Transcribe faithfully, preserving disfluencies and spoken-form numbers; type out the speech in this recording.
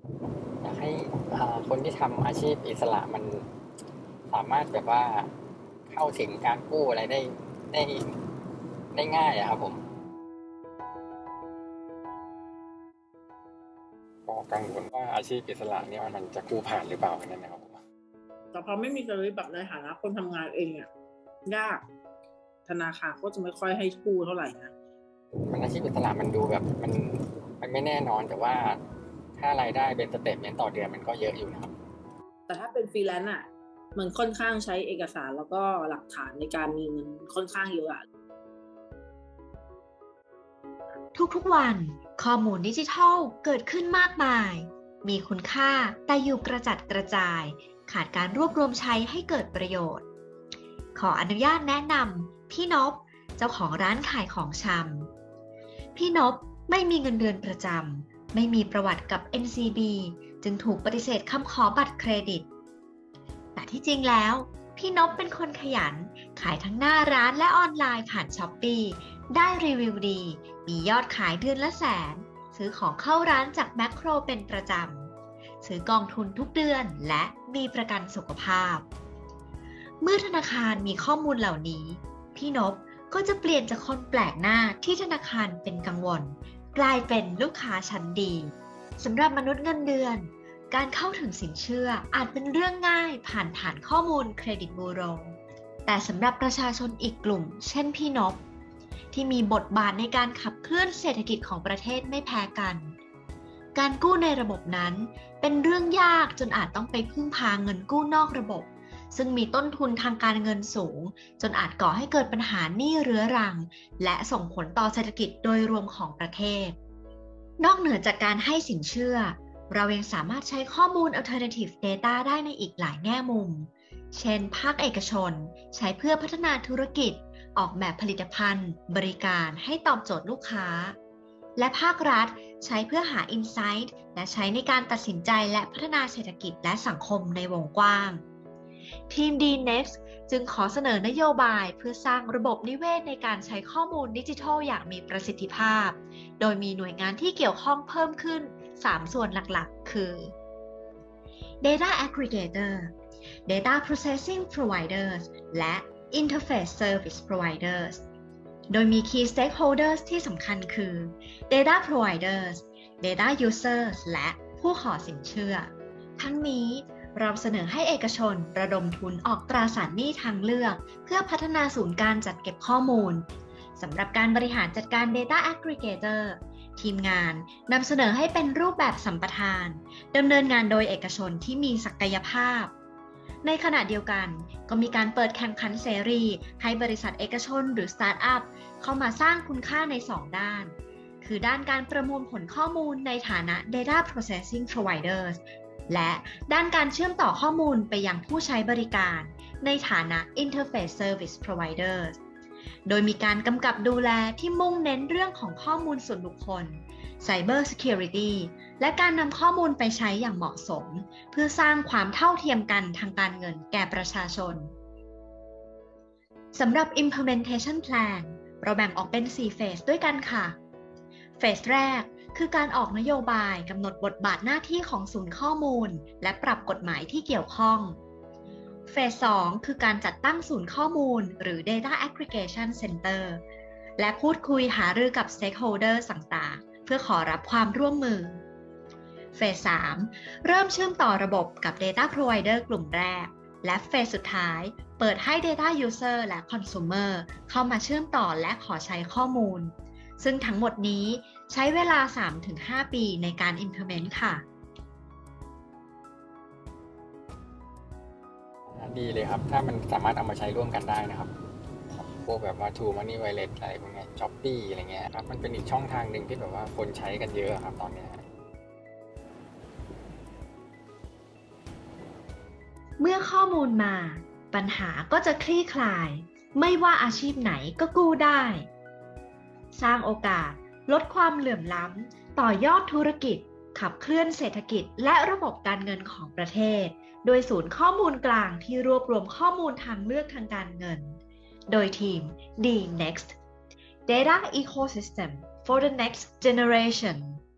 อยากให้อ่าคนที่ทำอาชีพอิสระมันสามารถแบบว่าเข้าถึงการกู้อะไรได้ได้ได้ง่ายอะครับผมก็กังวลว่าอาชีพอิสระเนี่ยมันจะกู้ผ่านหรือเปล่านั่นนะครับผมแต่พอไม่มีกลยุทธ์แบบในฐานะคนทำงานเองเนี่ยยากธนาคารก็จะไม่ค่อยให้กู้เท่าไหร่นะมันอาชีพอิสระมันดูแบบมันมันไม่แน่นอนแต่ว่าถ้ารายได้เป็นสเตทเมนต์ต่อเดือนมันก็เยอะอยู่นะครับแต่ถ้าเป็นฟรีแลนซ์อ่ะมันค่อนข้างใช้เอกสารแล้วก็หลักฐานในการมีเงินค่อนข้างเยอะอะทุกๆวันข้อมูลดิจิทัลเกิดขึ้นมากมายมีคุณค่าแต่อยู่กระจัดกระจายขาดการรวบรวมใช้ให้เกิดประโยชน์ขออนุญาตแนะนำพี่นพเจ้าของร้านขายของชำพี่นพไม่มีเงินเดือนประจำไม่มีประวัติกับ เอ็น ซี บี จึงถูกปฏิเสธคำขอบัตรเครดิตแต่ที่จริงแล้วพี่นพเป็นคนขยันขายทั้งหน้าร้านและออนไลน์ผ่านช้อปปี้ได้รีวิวดีมียอดขายเดือนละแสนซื้อของเข้าร้านจากแมคโครเป็นประจำซื้อกองทุนทุกเดือนและมีประกันสุขภาพเมื่อธนาคารมีข้อมูลเหล่านี้พี่นพก็จะเปลี่ยนจากคนแปลกหน้าที่ธนาคารเป็นกังวลกลายเป็นลูกค้าชั้นดีสำหรับมนุษย์เงินเดือนการเข้าถึงสินเชื่ออาจเป็นเรื่องง่ายผ่านฐานข้อมูลเครดิตบูโรแต่สำหรับประชาชนอีกกลุ่มเช่นพี่นพที่มีบทบาทในการขับเคลื่อนเศรษฐกิจของประเทศไม่แพ้กันการกู้ในระบบนั้นเป็นเรื่องยากจนอาจต้องไปพึ่งพาเงินกู้นอกระบบซึ่งมีต้นทุนทางการเงินสูงจนอาจก่อให้เกิดปัญหาหนี้เรื้อรังและส่งผลต่อเศรษฐกิจโดยรวมของประเทศนอกเหนือจากการให้สินเชื่อเรายังสามารถใช้ข้อมูล Alternative Data ได้ในอีกหลายแง่มุมเช่นภาคเอกชนใช้เพื่อพัฒนาธุรกิจออกแบบผลิตภัณฑ์บริการให้ตอบโจทย์ลูกค้าและภาครัฐใช้เพื่อหา Insight และใช้ในการตัดสินใจและพัฒนาเศรษฐกิจและสังคมในวงกว้างทีม ดี Next จึงขอเสนอนโยบายเพื่อสร้างระบบนิเวศในการใช้ข้อมูลดิจิทัลอย่างมีประสิทธิภาพโดยมีหน่วยงานที่เกี่ยวข้องเพิ่มขึ้นสามส่วนหลักๆคือ Data Aggregator Data Processing Providers และ Interface Service Providers โดยมี Key Stakeholders ที่สำคัญคือ Data Providers Data Users และผู้ขอสินเชื่อทั้งนี้เราเสนอให้เอกชนระดมทุนออกตราสารหนี้ทางเลือกเพื่อพัฒนาศูนย์การจัดเก็บข้อมูลสำหรับการบริหารจัดการ Data Aggregator ทีมงานนำเสนอให้เป็นรูปแบบสัมปทานดำเนินงานโดยเอกชนที่มีศักยภาพในขณะเดียวกันก็มีการเปิดแข่งขันเสรีให้บริษัทเอกชนหรือสตาร์ทอัพเข้ามาสร้างคุณค่าในสองด้านคือด้านการประมวลผลข้อมูลในฐานะ Data Processing Providers และด้านการเชื่อมต่อข้อมูลไปยังผู้ใช้บริการในฐานะ Interface Service Providers โดยมีการกำกับดูแลที่มุ่งเน้นเรื่องของข้อมูลส่วนบุคคล Cyber Security และการนำข้อมูลไปใช้อย่างเหมาะสมเพื่อสร้างความเท่าเทียมกันทางการเงินแก่ประชาชนสำหรับ Implementation Plan เราแบ่งออกเป็นสี่เฟสด้วยกันค่ะเฟสแรกคือการออกนโยบายกำหนดบทบาทหน้าที่ของศูนย์ข้อมูลและปรับกฎหมายที่เกี่ยวข้องเฟสสองคือการจัดตั้งศูนย์ข้อมูลหรือ Data Aggregation Center และพูดคุยหารือกับ Stakeholders ต่างๆเพื่อขอรับความร่วมมือเฟสสามเริ่มเชื่อมต่อระบบกับ Data Provider กลุ่มแรกและเฟสสุดท้ายเปิดให้ Data User และ Consumer เข้ามาเชื่อมต่อและขอใช้ข้อมูลซึ่งทั้งหมดนี้ใช้เวลา สามถึงห้า ปีในการ implement ค่ะดีเลยครับถ้ามันสามารถเอามาใช้ร่วมกันได้นะครับพวกแบบว่า True Money Wallet อะไรพวกนี้ Shopee อะไรเงี้ยครับมันเป็นอีกช่องทางหนึ่งที่แบบว่าคนใช้กันเยอะครับตอนนี้เมื่อข้อมูลมาปัญหาก็จะคลี่คลายไม่ว่าอาชีพไหนก็กู้ได้สร้างโอกาสลดความเหลื่อมล้ำต่อยอดธุรกิจขับเคลื่อนเศรษฐกิจและระบบการเงินของประเทศโดยศูนย์ข้อมูลกลางที่รวบรวมข้อมูลทางเลือกทางการเงินโดยทีม ดี Next Data Ecosystem for the Next Generation